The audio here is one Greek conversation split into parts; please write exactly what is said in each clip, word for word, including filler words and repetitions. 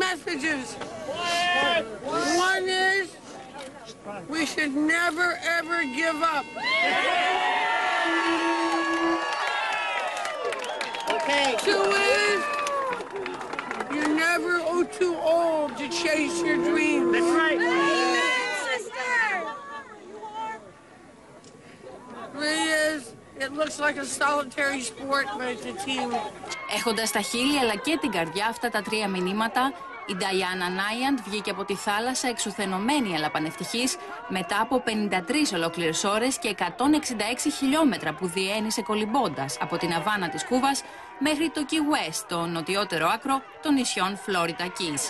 messages. One is, we should never ever give up. Okay. Two is, you're never too old to chase your dreams. That's right. Three is, it looks like a solitary sport, but it's a team. Έχοντας τα χείλη αλλά και την καρδιά αυτά τα τρία μηνύματα, η Νταϊάννα Νάιαντ βγήκε από τη θάλασσα εξουθενωμένη αλλά πανευτυχής μετά από πενήντα τρεις ολόκληρες ώρες και εκατόν εξήντα έξι χιλιόμετρα που διένυσε κολυμπώντας από την Αβάνα της Κούβας μέχρι το Key West, το νοτιότερο άκρο των νησιών Florida Keys.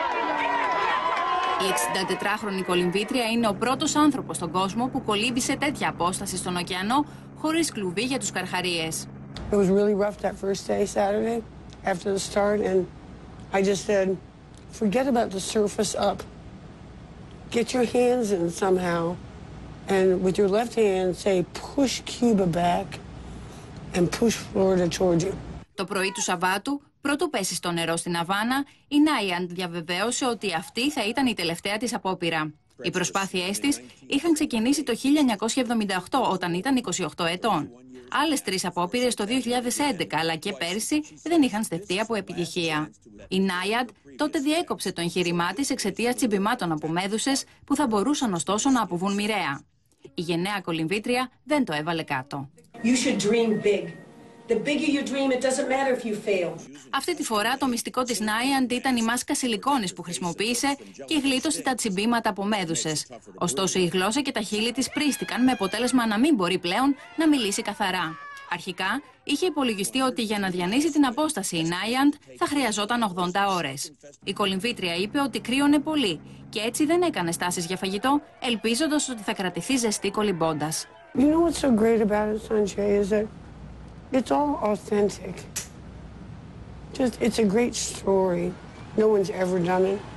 Η εξηντατετράχρονη κολυμβήτρια είναι ο πρώτος άνθρωπος στον κόσμο που κολύμπησε τέτοια απόσταση στον ωκεανό χωρίς κλουβί για τους καρχαρίες. It was really rough that first day, Saturday, after the start, and I just said, forget about the surface up. Get your hands in somehow, and with your left hand, say, push Cuba back and push Florida towards you. Το πρωί του Σαββάτου, πρώτο πέσει στο νερό στην Αβάνα, η Νάιαντ διαβεβαίωσε ότι αυτή θα ήταν η τελευταία της απόπειρα. Οι προσπάθειές της είχαν ξεκινήσει το χίλια εννιακόσια εβδομήντα οκτώ, όταν ήταν είκοσι οκτώ ετών. Άλλες τρεις απόπειρες το δύο χιλιάδες έντεκα, αλλά και πέρσι δεν είχαν στεφτεί από επιτυχία. Η Νάιαντ τότε διέκοψε το εγχείρημά της εξαιτίας τσιμπημάτων από μέδουσες που θα μπορούσαν ωστόσο να αποβούν μοιραία. Η γενναία κολυμβήτρια δεν το έβαλε κάτω. You should dream big. The bigger you dream, it doesn't matter if you fail. Αυτή τη φορά το μυστικό της Νάιαντ ήταν η μάσκα σιλικόνης που χρησιμοποίησε και γλίτωσε τα τσιμπήματα από μέδουσες. Ωστόσο η γλώσσα και τα χείλη της πρίστηκαν με αποτέλεσμα να μην μπορεί πλέον να μιλήσει καθαρά. Αρχικά είχε υπολογιστεί ότι για να διανύσει την απόσταση η Νάιαντ θα χρειαζόταν ογδόντα ώρες. Η κολυμβήτρια είπε ότι κρύωνε πολύ και έτσι δεν έκανε στάσεις για φαγητό, ελπίζοντας ότι θα κρατηθεί ζεστή κολυμπώντας. You know what's so great about it, Sanjay, is that it's all authentic. Just, it's a great story. No one's ever done it.